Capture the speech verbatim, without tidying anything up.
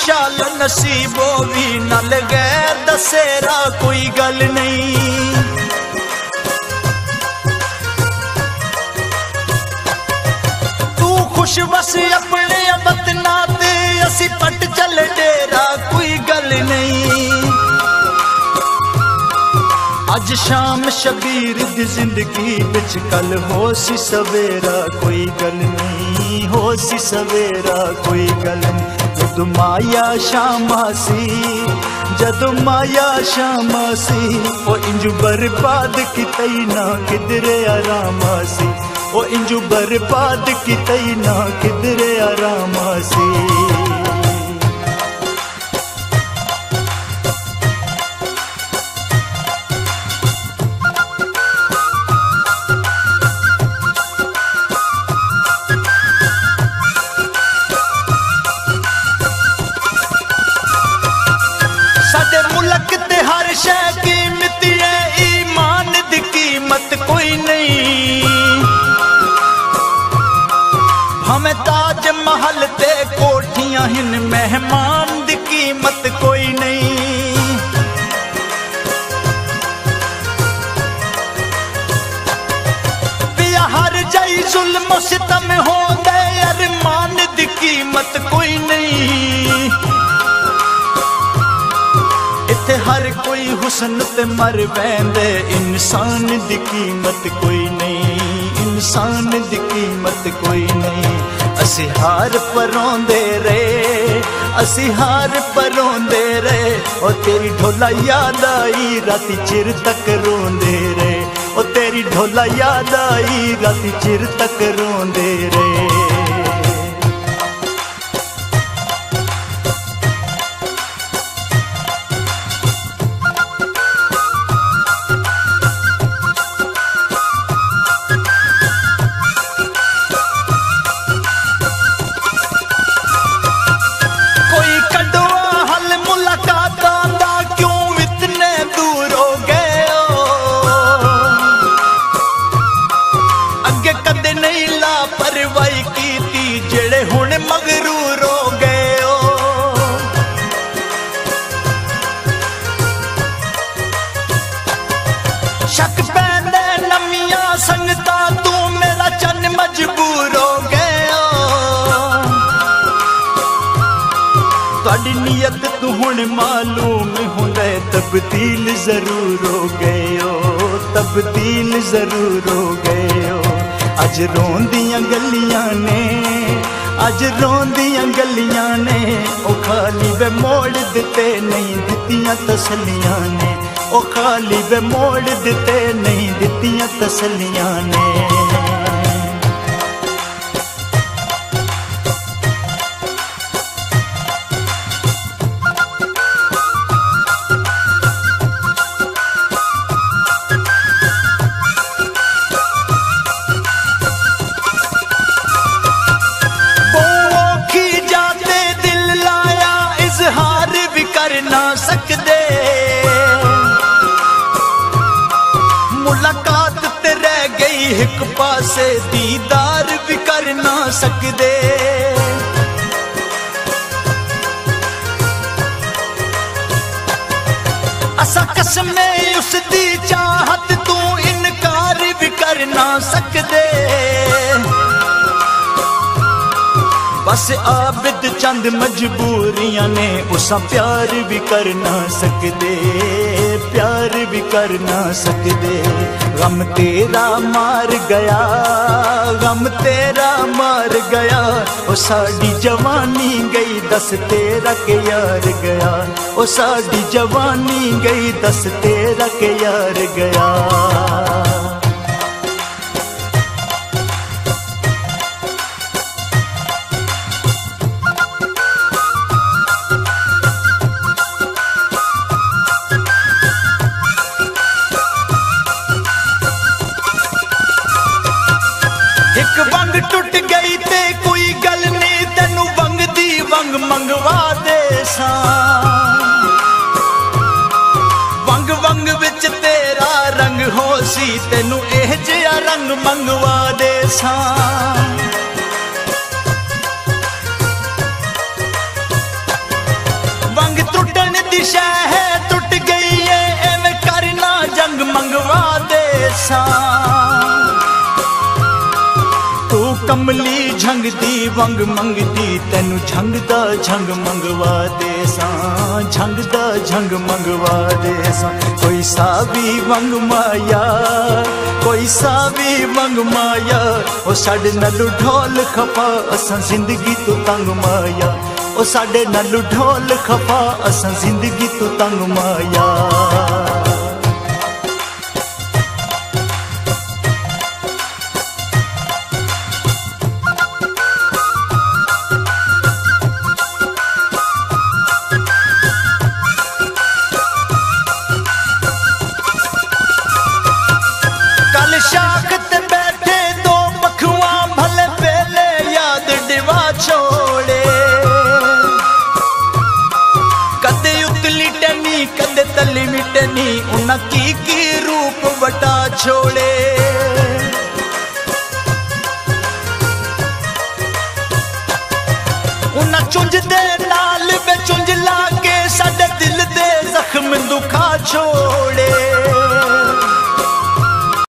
इंशाअल्लाह नसीबो भी न लगे दसेरा कोई गल नहीं। तू खुश बस अपने वतना ते असी पट चल डेरा कोई गल नहीं। अज शाम शबीर दी जिंदगी बिच कल हो सी सवेरा कोई गल नहीं, हो सी सवेरा कोई गल नहीं। जद माया शामा सी, जद माया शामा सी, ओ इंजू बर्बाद कितई ना किधरे आरामा सी, ओ इंजू बर्बाद कितई ना किधरे आरामा सी। साडे मुल्क ते हर शै कीमत है, ईमान दी कीमत कोई नहीं। हमें ताज महल ते कोठियां हिन, मेहमान दी कीमत कोई नहीं। पिया हर जाई जुल्म सितम हो दे, अरमान दी कीमत कोई नहीं। इत्थे हर कोई हुस्न ते मर पैंदे, इंसान दी कीमत कोई नहीं, इंसान दी कीमत कोई नहीं। असी हार परोंदे रहे, असी हार परोंदे रहे, ओ तेरी ढोला याद आई राती चिर तक रोंदे रहे, ओ तेरी ढोला याद आई राती चिर तक रोंदे रहे। परवाही कीती जेड़े हुण मगरूर हो गए हो। शक पैंदे नमियां संगता, तू मेरा चन मजबूर हो गए हो। तुहाडी नीयत तू हुण मालूम हुंदे, तब्दील जरूर हो गए हो, तब्दील जरूर हो गए हो। अज रोंदियां गलियां ने, अज रोंदियां गलियां ने, ओ खाली वे मोड़ दिते नहीं दित्तियां तसलियां ने, ओ खाली वे मोड़ दिते नहीं दित्तियां तसलियां ने। ना सकदे मुलाकात ते रह गई एक पासे, दीदार भी कर ना सकदे। असा कसमे उस दी चाहत, तू इनकार भी कर ना सकदे। बस आबिद चंद मजबूरियां ने, उसा प्यार भी कर ना सकदे, प्यार भी कर ना सकदे। गम तेरा मार गया, गम तेरा मार गया, ओ साडी जवानी गई दस तेरा के यार गया, ओ साडी जवानी गई दस तेरा के यार गया। एक वंग टुट गई ते कोई गल नहीं, तेनू वंग दी वंग मंगवा दे सा। वंग वंग विच तेरा रंग हो सी, तेनू एह जिहा रंग मंगवा दे सा। दी शह टुट गई है एवें करना जंग मंगवा दे सा तू कमली झंग दी वंग मंगदी तेनू झंग दा झंग मंगवा दे सा झंग दा झंग मंगवा दे सा कोई सावी वंग माया कोई सावी वंग माया ओ साडे नालू ढोल खपा असां जिंदगी तो तंग माया ओ साडे नालू ढोल खपा असां जिंदगी तो तंग माया शाख ते बैठे दो मखुआ भले पहले याद डिवा छोड़े कदे उतली टनी कदे तली मिटनी उन्ना की की रूप वटा छोड़े उन्ना चुंझ दे नाल बे चुंझ लाके साडे दिल दे जख्म दुखा छोड़े